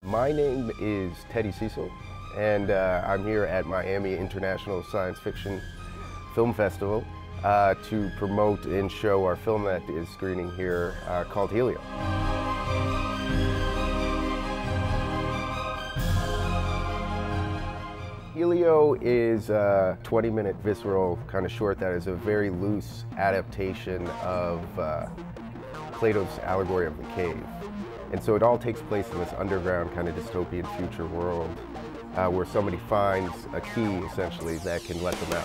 My name is Cecil, and I'm here at Miami International Science Fiction Film Festival to promote and show our film that is screening here called Helio. Helio is a 20-minute visceral kind of short that is a very loose adaptation of Plato's allegory of the cave. And so it all takes place in this underground kind of dystopian future world where somebody finds a key, essentially, that can let them out.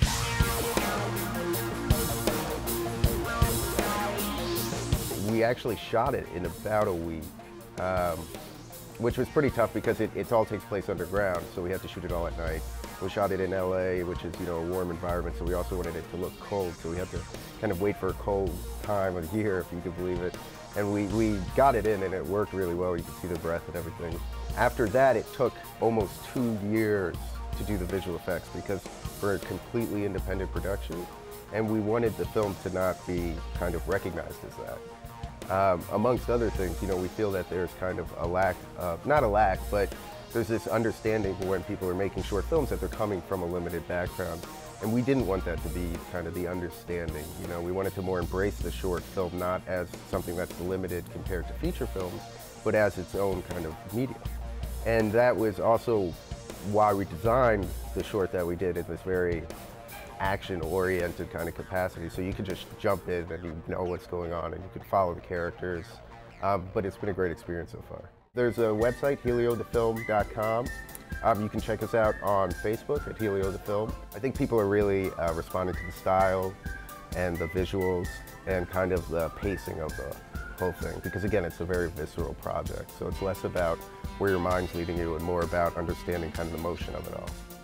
We actually shot it in about a week, which was pretty tough because it all takes place underground, so we had to shoot it all at night. We shot it in LA, which is, a warm environment, so we also wanted it to look cold, so we had to kind of wait for a cold time of the year, if you could believe it. And we got it in and it worked really well. You could see the breath and everything. After that, it took almost 2 years to do the visual effects because we're a completely independent production and we wanted the film to not be kind of recognized as that. Amongst other things, we feel that there's kind of a lack of, not a lack, but there's this understanding when people are making short films that they're coming from a limited background. And we didn't want that to be kind of the understanding. We wanted to more embrace the short film not as something that's limited compared to feature films, but as its own kind of medium. And that was also why we designed the short that we did in this very action-oriented kind of capacity. So you could just jump in and you know what's going on and you could follow the characters. But it's been a great experience so far. There's a website, heliothefilm.com. You can check us out on Facebook at Helio the Film. I think people are really responding to the style and the visuals and kind of the pacing of the whole thing because, again, it's a very visceral project. So it's less about where your mind's leading you and more about understanding kind of the motion of it all.